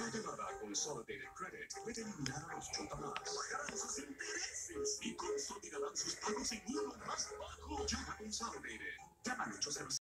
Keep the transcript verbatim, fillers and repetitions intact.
Una llamada a Consolidated Credit puede eliminar a los chotamax. Bajarán sus intereses y consolidarán sus pagos en uno más bajo. Llama a Consolidated. Llama al ocho cero